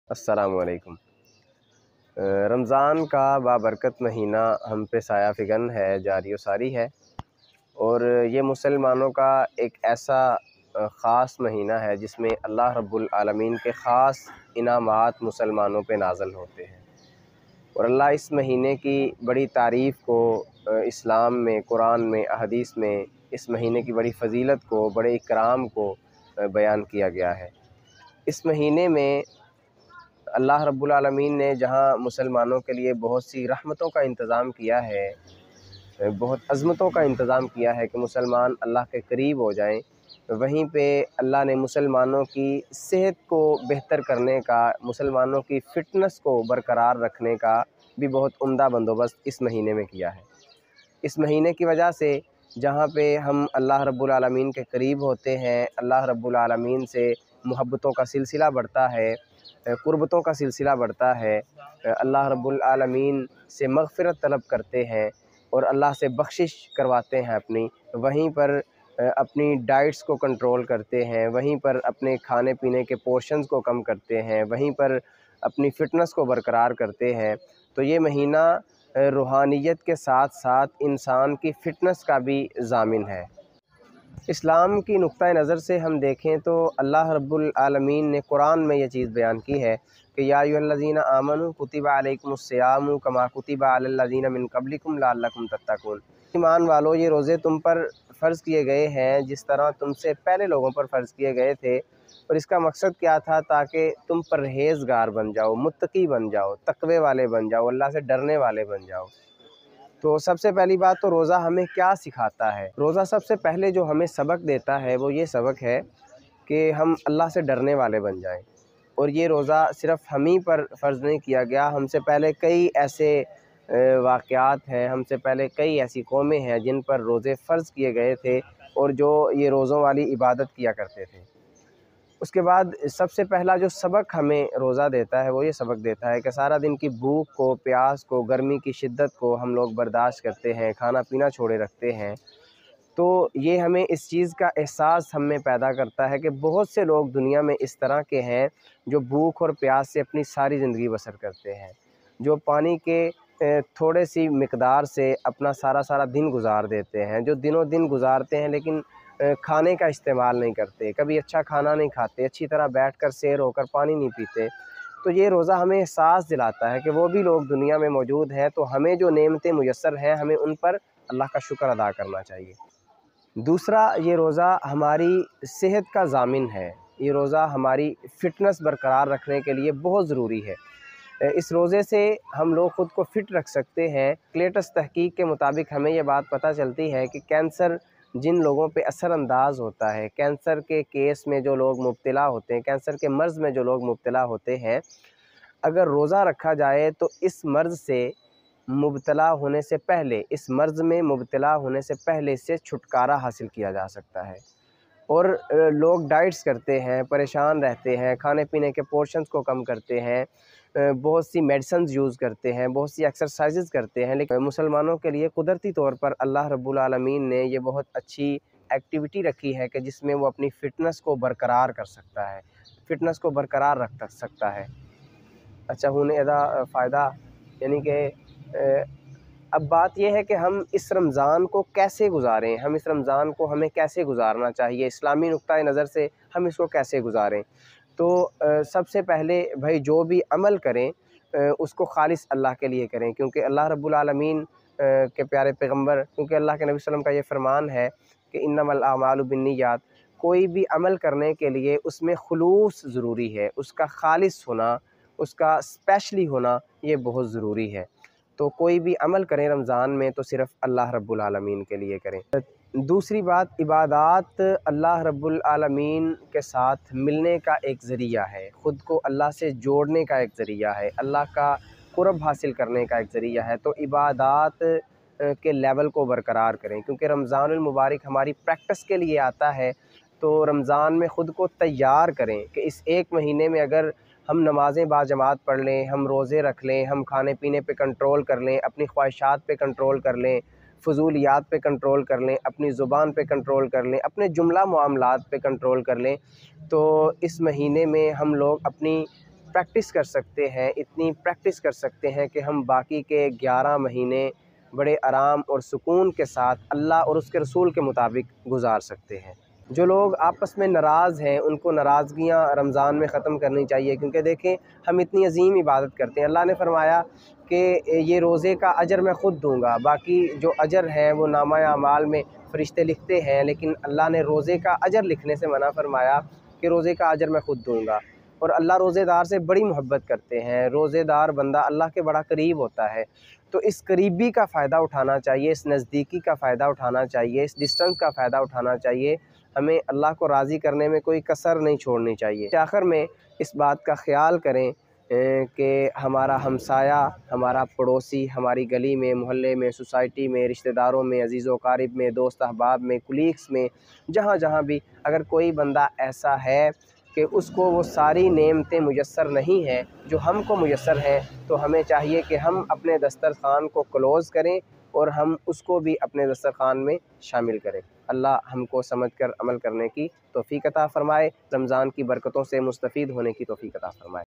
अस्सलामुअलैकुम। रमज़ान का बाबरकत महीना हम पे साया फ़िगन है, जारी व सारी है और ये मुसलमानों का एक ऐसा ख़ास महीना है जिसमें अल्लाह रब्बुल आलमीन के ख़ास इनामात मुसलमानों पे नाज़िल होते हैं। और अल्लाह इस महीने की बड़ी तारीफ़ को इस्लाम में, कुरान में, अहदीस में इस महीने की बड़ी फ़जीलत को, बड़े इकराम को बयान किया गया है। इस महीने में अल्लाह रब्बुल आलमीन ने जहाँ मुसलमानों के लिए बहुत सी रहमतों का इंतज़ाम किया है, बहुत अज़मतों का इंतज़ाम किया है कि मुसलमान अल्लाह के करीब हो जाएं, वहीं पे अल्लाह ने मुसलमानों की सेहत को बेहतर करने का, मुसलमानों की फ़िटनेस को बरकरार रखने का भी बहुत उम्दा बंदोबस्त इस महीने में किया है। इस महीने की वजह से जहाँ पे हम अल्लाह रब्बुल आलमीन के करीब होते हैं, अल्लाह रब्बुल आलमीन से मोहब्बतों का सिलसिला बढ़ता है, कुर्बतों का सिलसिला बढ़ता है, अल्लाह रब्बुल आलमीन से मग़फ़िरत तलब करते हैं और अल्लाह से बख्शिश करवाते हैं अपनी, वहीं पर अपनी डाइट्स को कंट्रोल करते हैं, वहीं पर अपने खाने पीने के पोर्शंस को कम करते हैं, वहीं पर अपनी फ़िटनेस को बरकरार करते हैं। तो ये महीना रूहानियत के साथ साथ इंसान की फ़िटनेस का भी ज़ामिन है। इस्लाम की नुक्ता नज़र से हम देखें तो अल्लाह रब्बुल आलमीन ने कुरान में ये चीज़ बयान की है कि या अय्युहल्लज़ीना आमनू कुतिबा अलैकुमुस्सियामु कमा कुतिबा अलल्लज़ीना मिन क़ब्लिकुम लअल्लकुम तत्तक़ून। ईमान वालों, ये रोज़े तुम पर फ़र्ज़ किए गए हैं जिस तरह तुमसे पहले लोगों पर फ़र्ज़ किए गए थे। और इसका मकसद क्या था? ताकि तुम परहेज़गार बन जाओ, मुत्तकी बन जाओ, तक़वे वाले बन जाओ, अल्लाह से डरने वाले बन जाओ। तो सबसे पहली बात तो रोज़ा हमें क्या सिखाता है? रोज़ा सबसे पहले जो हमें सबक देता है वो ये सबक है कि हम अल्लाह से डरने वाले बन जाएँ। और ये रोज़ा सिर्फ़ हम ही पर फ़र्ज़ नहीं किया गया, हमसे पहले कई ऐसे वाक़यात हैं, हमसे पहले कई ऐसी कौमें हैं जिन पर रोज़े फ़र्ज़ किए गए थे और जो ये रोज़ों वाली इबादत किया करते थे। उसके बाद सबसे पहला जो सबक हमें रोज़ा देता है वो ये सबक देता है कि सारा दिन की भूख को, प्यास को, गर्मी की शिद्दत को हम लोग बर्दाश्त करते हैं, खाना-पीना छोड़े रखते हैं। तो ये हमें इस चीज़ का एहसास हम में पैदा करता है कि बहुत से लोग दुनिया में इस तरह के हैं जो भूख और प्यास से अपनी सारी ज़िंदगी बसर करते हैं, जो पानी के थोड़े सी मिक़दार से अपना सारा दिन गुज़ार देते हैं, जो दिनों-दिन गुज़ारते हैं लेकिन खाने का इस्तेमाल नहीं करते, कभी अच्छा खाना नहीं खाते, अच्छी तरह बैठकर सैर होकर पानी नहीं पीते। तो ये रोज़ा हमें एहसास दिलाता है कि वो भी लोग दुनिया में मौजूद हैं, तो हमें जो नेमतें मुयस्सर हैं, हमें उन पर अल्लाह का शुक्र अदा करना चाहिए। दूसरा, ये रोज़ा हमारी सेहत का ज़ामिन है। ये रोज़ा हमारी फ़िटनेस बरकरार रखने के लिए बहुत ज़रूरी है। इस रोज़े से हम लोग ख़ुद को फ़िट रख सकते हैं। लेटेस्ट तहकीक के मुताबिक हमें ये बात पता चलती है कि कैंसर जिन लोगों पे असरअंदाज़ होता है, कैंसर के केस में जो लोग मुब्तला होते हैं, कैंसर के मर्ज़ में जो लोग मुब्तला होते हैं, अगर रोज़ा रखा जाए तो इस मर्ज़ से मुब्तला होने से पहले, इस मर्ज़ में मुब्तला होने से पहले इससे छुटकारा हासिल किया जा सकता है। और लोग डाइट्स करते हैं, परेशान रहते हैं, खाने-पीने के पोर्शंस को कम करते हैं, बहुत सी मेडिसिन्स यूज़ करते हैं, बहुत सी एक्सरसाइज़ेज़ करते हैं, लेकिन मुसलमानों के लिए कुदरती तौर पर अल्लाह रब्बुल आलमीन ने ये बहुत अच्छी एक्टिविटी रखी है कि जिसमें वो अपनी फ़िटनेस को बरकरार कर सकता है, फ़िटनेस को बरकरार रख सकता है। अच्छा हुन एदा फ़ायदा यानी कि अब बात ये है कि हम इस रमज़ान को कैसे गुज़ारें, हम इस रमज़ान को हमें कैसे गुज़ारना चाहिए, इस्लामी नुक्ता नज़र से हम इसको कैसे गुज़ारें। तो सबसे पहले भई जो भी अमल करें उसको ख़ालिस अल्लाह के लिए करें, क्योंकि अल्लाह रब्बुल आलमीन के प्यारे पैगम्बर, क्योंकि अल्लाह के नबी सल्लल्लाहु अलैहि वसल्लम का ये फ़रमान है कि इन्नमल आमालु बिन्नियात, कोई भी अमल करने के लिए उसमें खुलूस ज़रूरी है, उसका ख़ालिस होना, उसका स्पेशली होना ये बहुत ज़रूरी है। तो कोई भी अमल करें रमज़ान में तो सिर्फ़ अल्लाह रब्बुल आलमीन के लिए करें। दूसरी बात, इबादात अल्लाह रब्बुल आलमीन के साथ मिलने का एक ज़रिया है, ख़ुद को अल्लाह से जोड़ने का एक ज़रिया है, अल्लाह का क़ुर्ब हासिल करने का एक ज़रिया है। तो इबादात के लेवल को बरकरार करें, क्योंकि रमज़ानुल मुबारक हमारी प्रैक्टिस के लिए आता है। तो रमज़ान में ख़ुद को तैयार करें कि इस एक महीने में अगर हम नमाज़ें बाजमात पढ़ लें, हम रोज़े रख लें, हम खाने-पीने पे कंट्रोल कर लें, अपनी ख्वाहिशात पे कंट्रोल कर लें, फ़ुज़ूलियात पे कंट्रोल कर लें, अपनी ज़ुबान पे कंट्रोल कर लें, अपने जुमला मामलात पे कंट्रोल कर लें, तो इस महीने में हम लोग अपनी प्रैक्टिस कर सकते हैं, इतनी प्रैक्टिस कर सकते हैं कि हम बाकी के 11 महीने बड़े आराम और सुकून के साथ अल्लाह और उसके रसूल के मुताबिक गुजार सकते हैं। जो लोग आपस में नाराज़ हैं उनको नाराज़गियाँ रमज़ान में ख़त्म करनी चाहिए, क्योंकि देखें हम इतनी अजीम इबादत करते हैं। अल्लाह ने फरमाया कि ये रोज़े का अजर मैं ख़ुद दूँगा, बाकी जो अजर है वो नामा अमाल में फ़रिश्ते लिखते हैं, लेकिन अल्लाह ने रोज़े का अजर लिखने से मना फरमाया कि रोज़े का अजर मैं ख़ुद दूँगा। और अल्लाह रोज़ेदार से बड़ी मोहब्बत करते हैं। रोज़ेदार बंदा अल्लाह के बड़ा करीब होता है। तो इस करीबी का फ़ायदा उठाना चाहिए, इस नज़दीकी का फ़ायदा उठाना चाहिए, इस डिस्टेंस का फ़ायदा उठाना चाहिए। हमें अल्लाह को राज़ी करने में कोई कसर नहीं छोड़नी चाहिए। आखिर में इस बात का ख़्याल करें कि हमारा हमसाया, हमारा पड़ोसी, हमारी गली में, मोहल्ले में, सोसाइटी में, रिश्तेदारों में, अज़ीज़ व क़ारिब में, दोस्त अहबाब में, कुलीग्स में, जहाँ भी अगर कोई बंदा ऐसा है कि उसको वो सारी नेमतें मुयस्सर नहीं हैं जो हमको मुयस्सर हैं, तो हमें चाहिए कि हम अपने दस्तरख़ान को क्लोज़ करें और हम उसको भी अपने दस्तरख़ान में शामिल करें। अल्लाह हमको समझकर अमल करने की तौफ़ीक़ अता फ़रमाए, रमज़ान की बरकतों से मुस्तफ़ीद होने की तौफ़ीक़ अता फ़रमाए।